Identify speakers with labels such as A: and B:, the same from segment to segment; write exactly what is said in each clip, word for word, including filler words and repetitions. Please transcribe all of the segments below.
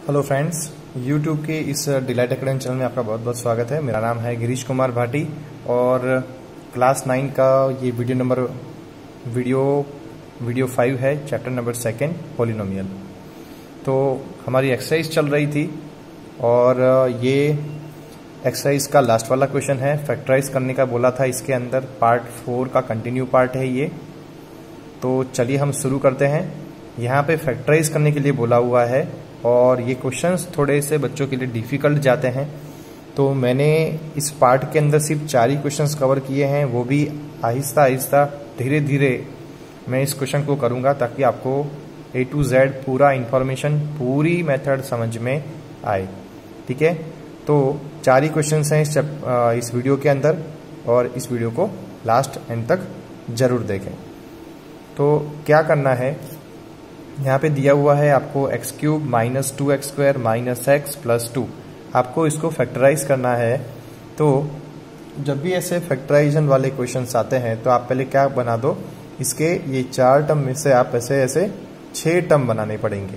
A: Hello friends, YouTube के इस delight academy channel में आपका बहुत बहुत स्वागत है। मेरा नाम है गिरीश कुमार भाटी और क्लास नाइन का ये video number video video five है, चैप्टर नंबर सेकेंड पॉलिनोमियल। तो हमारी एक्सरसाइज चल रही थी और ये एक्सरसाइज का लास्ट वाला क्वेश्चन है। फैक्टराइज करने का बोला था, इसके अंदर पार्ट फोर का कंटिन्यू पार्ट है ये। तो चलिए हम शुरू करते हैं। यहाँ पे फैक्टराइज करने के लिए बोला हुआ है और ये क्वेश्चंस थोड़े से बच्चों के लिए डिफ़िकल्ट जाते हैं। तो मैंने इस पार्ट के अंदर सिर्फ चार ही क्वेश्चंस कवर किए हैं, वो भी आहिस्ता आहिस्ता धीरे धीरे मैं इस क्वेश्चन को करूँगा ताकि आपको ए टू जेड पूरा इन्फॉर्मेशन, पूरी मेथड समझ में आए। ठीक है, तो चार ही क्वेश्चंस हैं इस, इस वीडियो के अंदर और इस वीडियो को लास्ट एंड तक जरूर देखें। तो क्या करना है, यहाँ पे दिया हुआ है आपको x cube minus two x square minus x plus two. आपको इसको फैक्टराइज करना है। तो जब भी ऐसे फैक्टराइजेशन वाले क्वेश्चंस आते हैं तो आप पहले क्या बना दो, इसके ये चार टर्म में से आप ऐसे ऐसे छह टर्म बनाने पड़ेंगे।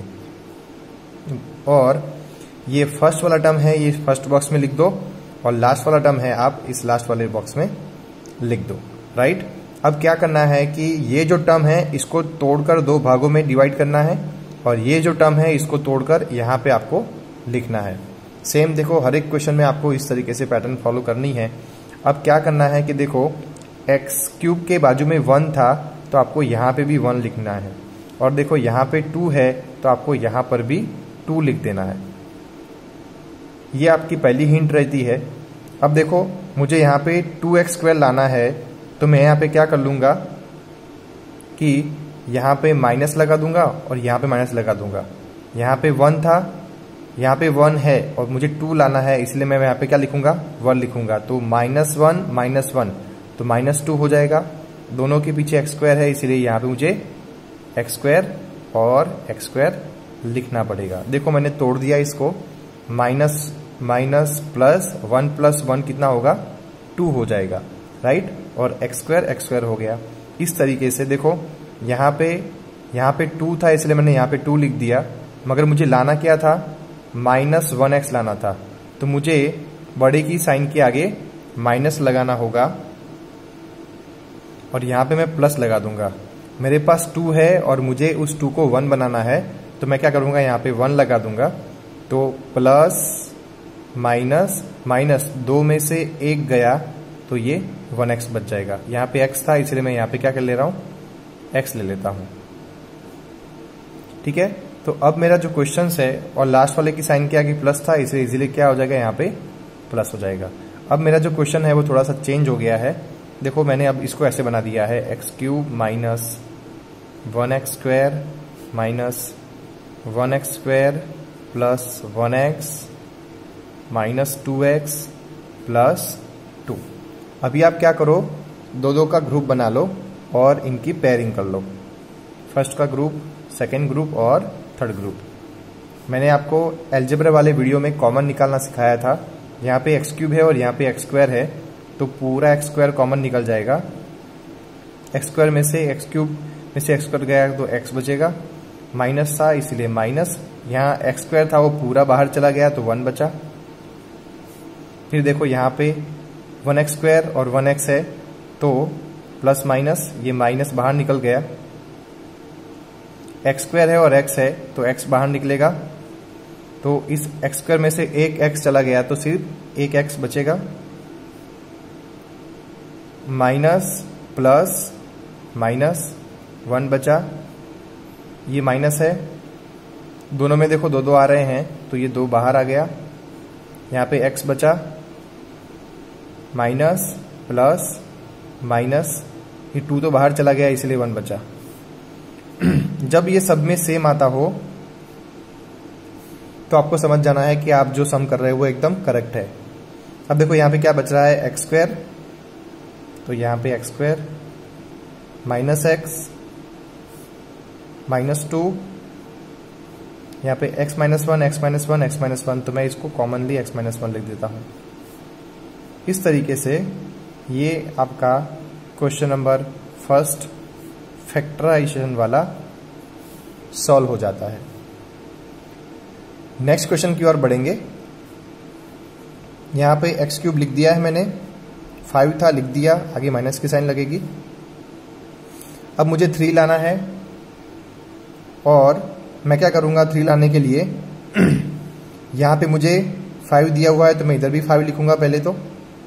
A: और ये फर्स्ट वाला टर्म है, ये फर्स्ट बॉक्स में लिख दो और लास्ट वाला टर्म है आप इस लास्ट वाले बॉक्स में लिख दो। राइट, अब क्या करना है कि ये जो टर्म है इसको तोड़कर दो भागों में डिवाइड करना है और ये जो टर्म है इसको तोड़कर यहाँ पे आपको लिखना है। सेम देखो, हर एक क्वेश्चन में आपको इस तरीके से पैटर्न फॉलो करनी है। अब क्या करना है कि देखो, एक्स क्यूब के बाजू में वन था तो आपको यहाँ पे भी वन लिखना है और देखो यहाँ पे टू है तो आपको यहाँ पर भी टू लिख देना है। ये आपकी पहली हिंट रहती है। अब देखो, मुझे यहाँ पे टू एक्स स्क्वायर लाना है तो मैं यहाँ पे क्या कर लूँगा कि यहाँ पे माइनस लगा दूंगा और यहाँ पे माइनस लगा दूंगा। यहाँ पे वन था, यहाँ पे वन है और मुझे टू लाना है, इसलिए मैं यहाँ पे क्या लिखूंगा, वन लिखूंगा। तो माइनस वन माइनस वन तो माइनस टू हो जाएगा। दोनों के पीछे एक्स स्क्वायर है, इसीलिए यहाँ पे मुझे एक्स स्क्वायर और एक्स स्क्वायर लिखना पड़ेगा। देखो मैंने तोड़ दिया इसको, minus minus plus one plus one कितना होगा, टू हो जाएगा। राइट, और एक्स स्क्वायर एक्स स्क्वायर हो गया। इस तरीके से देखो, यहाँ पे यहाँ पे टू था इसलिए मैंने यहाँ पे टू लिख दिया, मगर मुझे लाना क्या था, माइनस वन एक्स लाना था। तो मुझे बड़े की साइन के आगे माइनस लगाना होगा और यहाँ पे मैं प्लस लगा दूंगा। मेरे पास टू है और मुझे उस टू को वन बनाना है तो मैं क्या करूँगा, यहाँ पे वन लगा दूंगा। तो प्लस माइनस माइनस दो में से एक गया तो ये वन एक्स बच जाएगा। यहाँ पे x था इसलिए मैं यहाँ पे क्या कर ले रहा हूँ, x ले लेता हूँ। ठीक है, तो अब मेरा जो क्वेश्चन है और लास्ट वाले की साइन के आगे प्लस था, इसलिए इजीली क्या हो जाएगा, यहाँ पे प्लस हो जाएगा। अब मेरा जो क्वेश्चन है वो थोड़ा सा चेंज हो गया है। देखो मैंने अब इसको ऐसे बना दिया है, x cube minus one x square minus one x square plus one x minus two x plus two. अभी आप क्या करो, दो दो का ग्रुप बना लो और इनकी पेयरिंग कर लो। फर्स्ट का ग्रुप, सेकंड ग्रुप और थर्ड ग्रुप। मैंने आपको अलजेब्रा वाले वीडियो में कॉमन निकालना सिखाया था। यहाँ पे एक्स क्यूब है और यहाँ पे एक्स स्क्वायर है तो पूरा एक्स स्क्वायर कॉमन निकल जाएगा। एक्स स्क्वायर में से एक्स क्यूब में से एक्स स्क्वायर गया तो एक्स बचेगा, माइनस था इसलिए माइनस, यहाँ एक्स स्क्वायर था वो पूरा बाहर चला गया तो वन बचा। फिर देखो यहाँ पे वन एक्स स्क्वायर और वन एक्स है तो प्लस माइनस, ये माइनस बाहर निकल गया। एक्स स्क्वायर है और एक्स है तो एक्स बाहर निकलेगा, तो इस एक्स स्क्वायर में से एक एक्स चला गया तो सिर्फ एक एक्स बचेगा। माइनस प्लस माइनस वन बचा, ये माइनस है, दोनों में देखो दो दो आ रहे हैं तो ये दो बाहर आ गया। यहाँ पे एक्स बचा, माइनस प्लस माइनस, ये टू तो बाहर चला गया इसलिए वन बचा। जब ये सब में सेम आता हो तो आपको समझ जाना है कि आप जो सम कर रहे हो वो एकदम करेक्ट है। अब देखो यहाँ पे क्या बच रहा है, एक्स स्क्वायर, तो यहाँ पे x square minus x minus two, यहाँ पे x minus one x minus one x minus one, तो मैं इसको कॉमनली एक्स माइनस वन लिख देता हूँ। इस तरीके से ये आपका क्वेश्चन नंबर फर्स्ट फैक्टराइजेशन वाला सॉल्व हो जाता है। नेक्स्ट क्वेश्चन की ओर बढ़ेंगे। यहाँ पे एक्स क्यूब लिख दिया है मैंने, फाइव था लिख दिया, आगे माइनस की साइन लगेगी। अब मुझे थ्री लाना है और मैं क्या करूँगा, थ्री लाने के लिए यहाँ पे मुझे फाइव दिया हुआ है तो मैं इधर भी फाइव लिखूँगा पहले तो,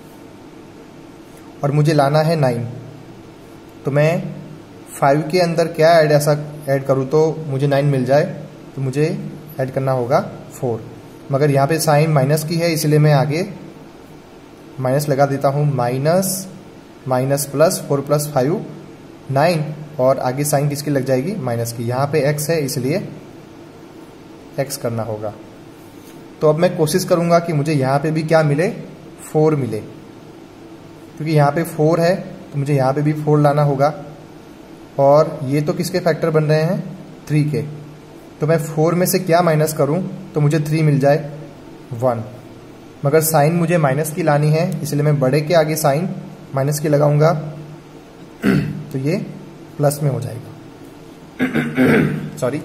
A: और मुझे लाना है नाइन। तो मैं फाइव के अंदर क्या ऐड ऐसा ऐड करूँ तो मुझे नाइन मिल जाए, तो मुझे ऐड करना होगा फोर। मगर यहाँ पे साइन माइनस की है इसलिए मैं आगे माइनस लगा देता हूँ, minus minus plus four plus five nine, और आगे साइन किसकी लग जाएगी, माइनस की। यहाँ पे एक्स है इसलिए एक्स करना होगा। तो अब मैं कोशिश करूँगा कि मुझे यहाँ पे भी क्या मिले, फोर मिले, क्योंकि यहाँ पे फोर है तो मुझे यहाँ पे भी फोर लाना होगा। और ये तो किसके फैक्टर बन रहे हैं, थ्री के। तो मैं फोर में से क्या माइनस करूं तो मुझे थ्री मिल जाए, वन। मगर साइन मुझे माइनस की लानी है इसलिए मैं बड़े के आगे साइन माइनस की लगाऊंगा तो ये प्लस में हो जाएगा। सॉरी,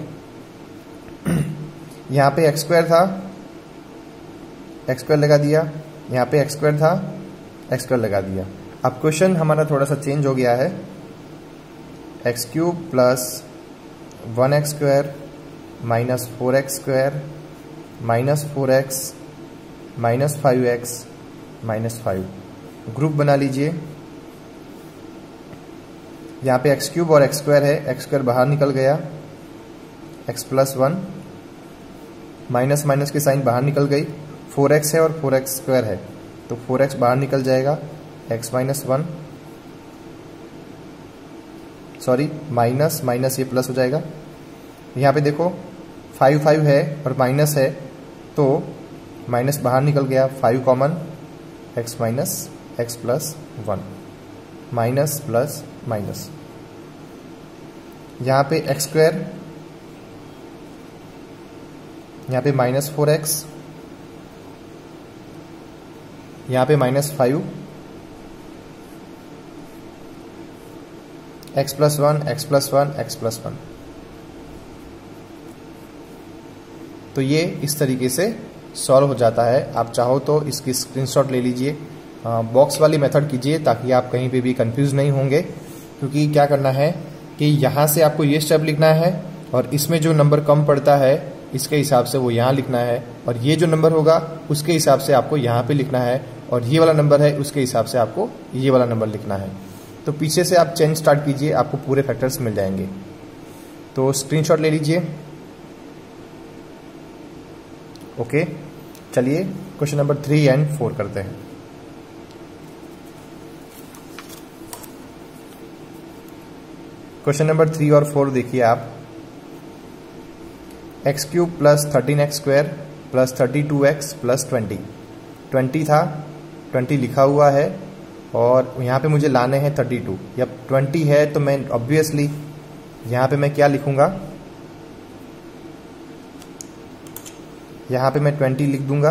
A: यहाँ पे एक्स स्क्वायर था, एक्स स्क्वायर लगा दिया, यहाँ पे एक्स स्क्वायर था, एक्स स्क्वायर लगा दिया। अब क्वेश्चन हमारा थोड़ा सा चेंज हो गया है, x cube plus one x square minus four x square minus four x minus five x minus five. Group बना लीजिए। यहाँ पे एक्स क्यूब और एक्स स्क्वायर है, एक्स स्क्वायर बाहर निकल गया, x plus one, minus minus की साइन बाहर निकल गई, फोर एक्स है और फोर एक्स स्क्वायर है तो फोर एक्स बाहर निकल जाएगा, x minus one, sorry minus minus ये प्लस हो जाएगा। यहाँ पे देखो फाइव फाइव है और माइनस है तो माइनस बाहर निकल गया, five common, x minus x plus one, minus plus minus. यहाँ पे एक्स स्क्वायर, यहाँ पे माइनस फोर एक्स, यहाँ पे minus five, x plus one, x plus one, x plus one. तो ये इस तरीके से सॉल्व हो जाता है। आप चाहो तो इसकी स्क्रीनशॉट ले लीजिए, बॉक्स वाली मेथड कीजिए ताकि आप कहीं पे भी कंफ्यूज नहीं होंगे। क्योंकि क्या करना है कि यहाँ से आपको ये स्टेप लिखना है और इसमें जो नंबर कम पड़ता है इसके हिसाब से वो यहाँ लिखना है, और ये जो नंबर होगा उसके हिसाब से आपको यहाँ पे लिखना है, और ये वाला नंबर है उसके हिसाब से आपको ये वाला नंबर लिखना है। तो पीछे से आप चेंज स्टार्ट कीजिए, आपको पूरे फैक्टर्स मिल जाएंगे। तो स्क्रीनशॉट ले लीजिए। ओके, चलिए question number three and four करते हैं। क्वेश्चन नंबर थ्री और फोर देखिए आप, x cube plus thirteen x square plus thirty two x plus twenty. Twenty था, ट्वेंटी लिखा हुआ है और यहाँ पे मुझे लाने हैं थर्टी टू। जब ट्वेंटी है तो मैं ऑब्वियसली यहाँ पे मैं क्या लिखूंगा, यहाँ पे मैं ट्वेंटी लिख दूंगा,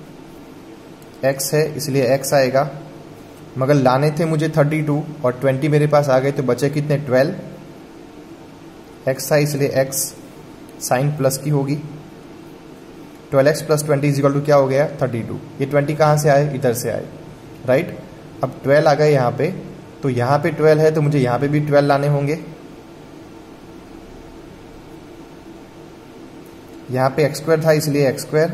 A: x है इसलिए x आएगा। मगर लाने थे मुझे थर्टी टू और ट्वेंटी मेरे पास आ गए तो बचे कितने, ट्वेल्व। x था इसलिए x साइन प्लस की होगी, twelve x plus twenty is equal to क्या हो गया, थर्टी टू। ये ट्वेंटी कहाँ से आए, इधर से आए, राइट। अब ट्वेल्व आ गए यहाँ पे, तो यहाँ पे ट्वेल्व है तो मुझे यहाँ पे भी ट्वेल्व लाने होंगे। यहाँ पे एक्स स्क्वायर था इसलिए एक्स स्क्वायर,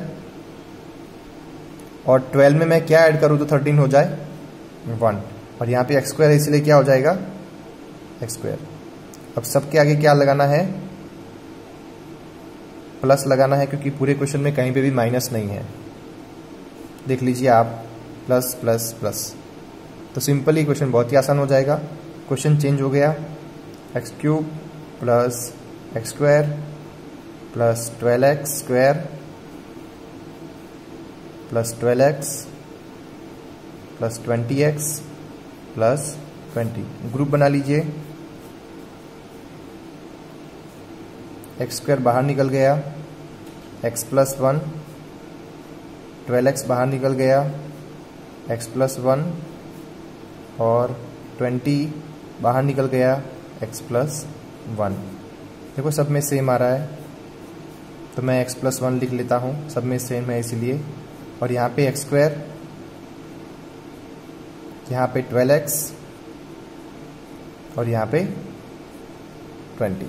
A: और ट्वेल्व में मैं क्या ऐड करूँ तो थर्टीन हो जाए, वन। और यहाँ पे एक्स स्क्वायर है इसलिए क्या हो जाएगा, एक्स स्क्वायर। अब सबके आगे क्या लगाना है, प्लस लगाना है, क्योंकि पूरे क्वेश्चन में कहीं पे भी माइनस नहीं है। देख लीजिए आप, प्लस प्लस प्लस। तो सिंपली क्वेश्चन बहुत ही आसान हो जाएगा। क्वेश्चन चेंज हो गया, x cube plus x square plus twelve x square plus twelve x plus twenty x plus twenty. Group बना लीजिए। एक्स स्क्वायर बाहर निकल गया, x plus one, twelve x बाहर निकल गया, एक्स प्लस वन, और ट्वेंटी बाहर निकल गया, एक्स प्लस वन। देखो सब में सेम आ रहा है, तो मैं एक्स प्लस वन लिख लेता हूँ, सब में सेम है इसीलिए। और यहाँ पे एक्स स्क्वायर, यहाँ पे ट्वेल्व एक्स और यहाँ पे ट्वेंटी।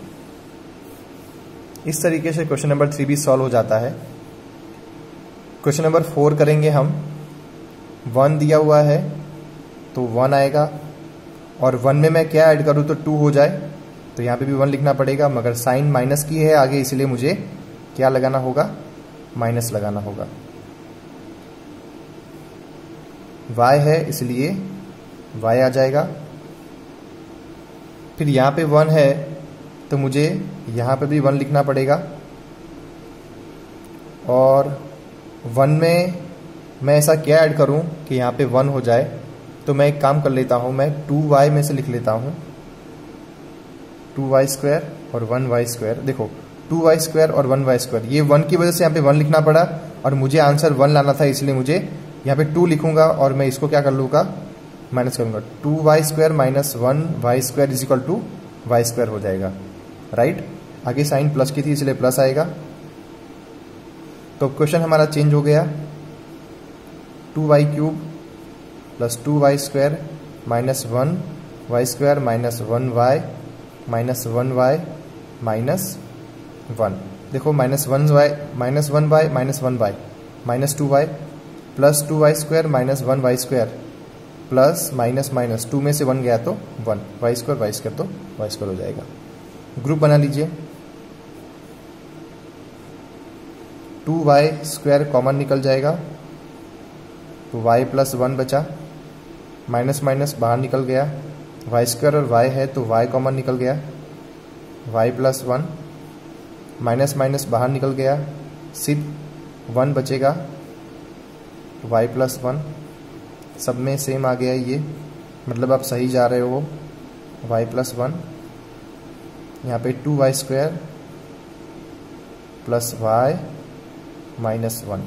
A: इस तरीके से क्वेश्चन नंबर थ्री भी सॉल्व हो जाता है। क्वेश्चन नंबर फोर करेंगे हम। वन दिया हुआ है तो वन आएगा, और वन में मैं क्या ऐड करूँ तो टू हो जाए, तो यहाँ पे भी वन लिखना पड़ेगा, मगर साइन माइनस की है आगे, इसलिए मुझे क्या लगाना होगा, माइनस लगाना होगा। y है इसलिए y आ जाएगा। फिर यहाँ पे वन है तो मुझे यहाँ पे भी वन लिखना पड़ेगा, और वन में मैं ऐसा क्या ऐड करूँ कि यहाँ पे वन हो जाए, तो मैं एक काम कर लेता हूँ, मैं टू वाई में से लिख लेता हूँ, टू वाई स्क्वायर और वन वाई स्क्वायर। देखो टू वाई स्क्वायर और वन वाई स्क्वायर, ये वन की वजह से यहाँ पे वन लिखना पड़ा, और मुझे आंसर वन लाना था, इसलिए मुझे यहाँ पे टू लिखूंगा और मैं इसको क्या कर लूँगा, माइनस करूँगा। Two y square minus one y square is equal to y square हो जाएगा, राइट। आगे साइन प्लस की थी इसलिए प्लस आएगा। तो क्वेश्चन हमारा चेंज हो गया, two y cube plus two y square minus one y square minus one y minus one y minus one. देखो minus one y minus one y minus one y minus two y plus two y square minus one y square plus minus minus two में से one गया तो one, y square y square तो y square हो जाएगा। Group बना लीजिए, to y square common निकल जाएगा तो y प्लस वन बचा, माइनस माइनस बाहर निकल गया, वाई स्क्वायर और y है तो y कॉमन निकल गया, y plus one, minus minus बाहर निकल गया, सिर्फ वन बचेगा, y प्लस वन, सब में सेम आ गया ये, मतलब आप सही जा रहे हो। y प्लस वन, यहाँ पे two y square plus y minus one.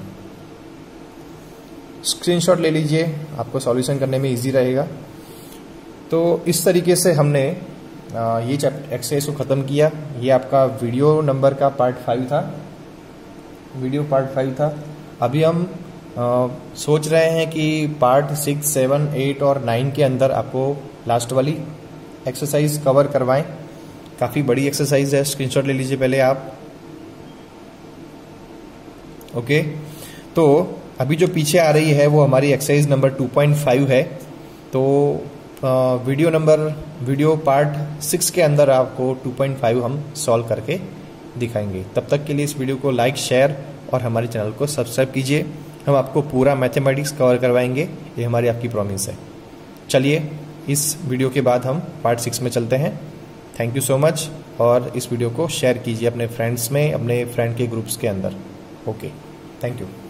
A: Screenshot ले लीजिए, आपको सॉल्यूशन करने में इजी रहेगा। तो इस तरीके से हमने ये चैप्टर एक्सरसाइज को ख़त्म किया। ये आपका वीडियो नंबर का पार्ट फाइव था, वीडियो पार्ट फाइव था। अभी हम आ, सोच रहे हैं कि पार्ट सिक्स सेवन एट और नाइन के अंदर आपको लास्ट वाली एक्सरसाइज कवर करवाएं। काफ़ी बड़ी एक्सरसाइज है, स्क्रीनशॉट ले लीजिए पहले आप। ओके, तो अभी जो पीछे आ रही है वो हमारी exercise number two point five है। तो आ, video number video part six के अंदर आपको टू पॉइंट फाइव हम सॉल्व करके दिखाएंगे। तब तक के लिए इस वीडियो को लाइक शेयर और हमारे चैनल को सब्सक्राइब कीजिए। हम आपको पूरा मैथमेटिक्स कवर करवाएंगे, ये हमारी आपकी प्रॉमिस है। चलिए इस वीडियो के बाद हम पार्ट सिक्स में चलते हैं। थैंक यू सो मच, और इस वीडियो को शेयर कीजिए अपने फ्रेंड्स में, अपने फ्रेंड के ग्रुप्स के अंदर। Okay, thank you.